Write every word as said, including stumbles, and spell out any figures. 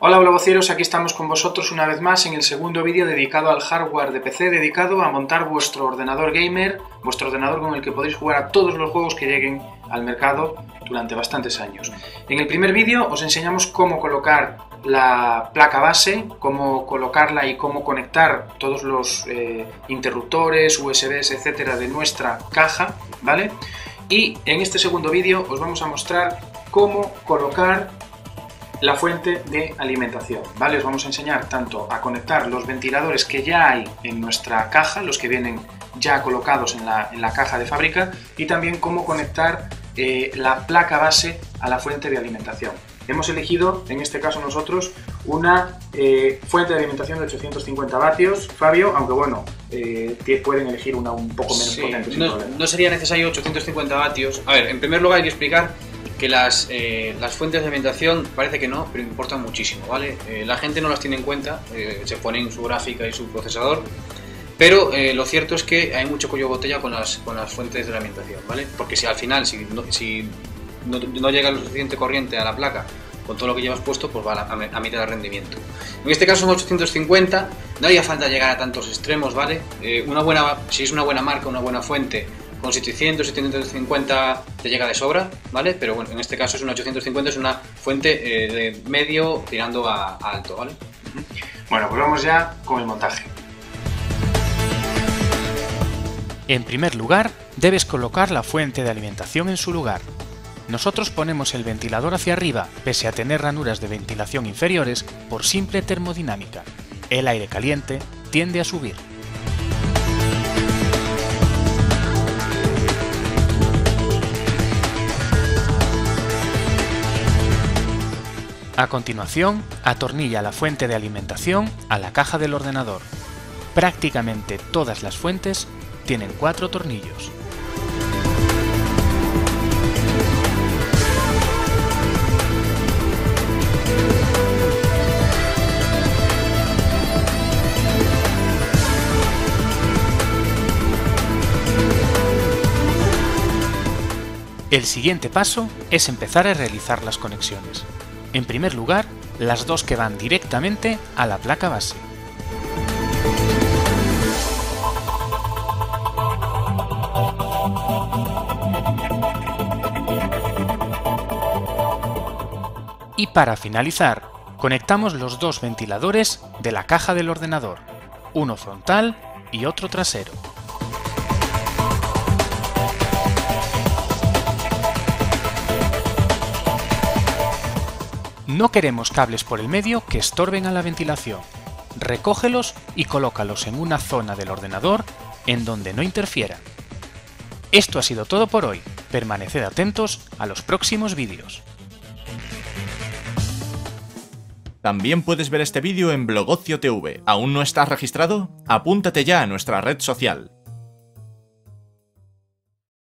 Hola blogocieros, aquí estamos con vosotros una vez más en el segundo vídeo dedicado al hardware de P C, dedicado a montar vuestro ordenador gamer, vuestro ordenador con el que podéis jugar a todos los juegos que lleguen al mercado durante bastantes años. En el primer vídeo os enseñamos cómo colocar la placa base, cómo colocarla y cómo conectar todos los eh, interruptores, U S Bs, etcétera de nuestra caja, ¿vale? Y en este segundo vídeo os vamos a mostrar cómo colocar la fuente de alimentación, ¿vale? Os vamos a enseñar tanto a conectar los ventiladores que ya hay en nuestra caja, los que vienen ya colocados en la, en la caja de fábrica, y también cómo conectar eh, la placa base a la fuente de alimentación. Hemos elegido, en este caso nosotros, una eh, fuente de alimentación de ochocientos cincuenta vatios, Fabio, aunque bueno, eh, pueden elegir una un poco menos sí, potente. Sin no, no sería necesario ochocientos cincuenta vatios. A ver, en primer lugar hay que explicar que las, eh, las fuentes de alimentación parece que no, pero importan muchísimo, ¿vale? Eh, la gente no las tiene en cuenta, eh, se ponen su gráfica y su procesador, pero eh, lo cierto es que hay mucho cuello botella con las, con las fuentes de alimentación, ¿vale? Porque si al final, si no, si no, no llega lo suficiente corriente a la placa con todo lo que llevas puesto, pues va a, a, a mitad de rendimiento. En este caso son ochocientos cincuenta, no haría falta llegar a tantos extremos, ¿vale? Eh, una buena, si es una buena marca, una buena fuente, con setecientos, setecientos cincuenta te llega de sobra, ¿vale? Pero bueno, en este caso es un ochocientos cincuenta, es una fuente eh, de medio tirando a, a alto, ¿vale? Bueno, pues vamos ya con el montaje. En primer lugar, debes colocar la fuente de alimentación en su lugar. Nosotros ponemos el ventilador hacia arriba, pese a tener ranuras de ventilación inferiores, por simple termodinámica. El aire caliente tiende a subir. A continuación, atornilla la fuente de alimentación a la caja del ordenador. Prácticamente todas las fuentes tienen cuatro tornillos. El siguiente paso es empezar a realizar las conexiones. En primer lugar, las dos que van directamente a la placa base. Y para finalizar, conectamos los dos ventiladores de la caja del ordenador, uno frontal y otro trasero. No queremos cables por el medio que estorben a la ventilación. Recógelos y colócalos en una zona del ordenador en donde no interfieran. Esto ha sido todo por hoy. Permaneced atentos a los próximos vídeos. También puedes ver este vídeo en Blogocio T V. ¿Aún no estás registrado? Apúntate ya a nuestra red social.